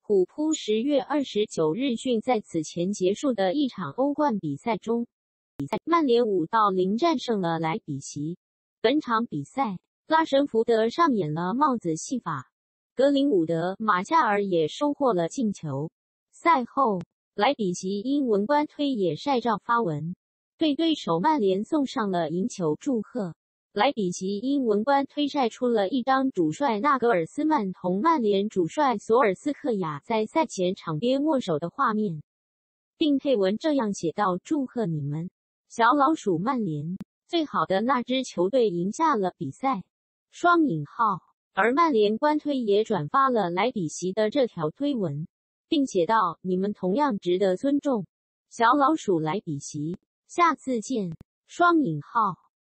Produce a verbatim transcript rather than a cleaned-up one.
虎扑十月二十九日讯，在此前结束的一场欧冠比赛中，比赛曼联五到零战胜了莱比锡。本场比赛，拉什福德上演了帽子戏法，格林伍德、马夏尔也收获了进球。赛后，莱比锡因文官推也晒照发文，对对手曼联送上了赢球祝贺。莱比锡因文官推晒出了一张主帅纳格尔斯曼同曼联主帅索尔斯克亚在赛前场边握手的画面，并配文这样写道：祝贺你们，小老鼠曼联，最好的那支球队赢下了比赛。双引号。而曼联官推也转发了莱比锡的这条推文，并写道：你们同样值得尊重，小老鼠莱比锡，下次见。双引号。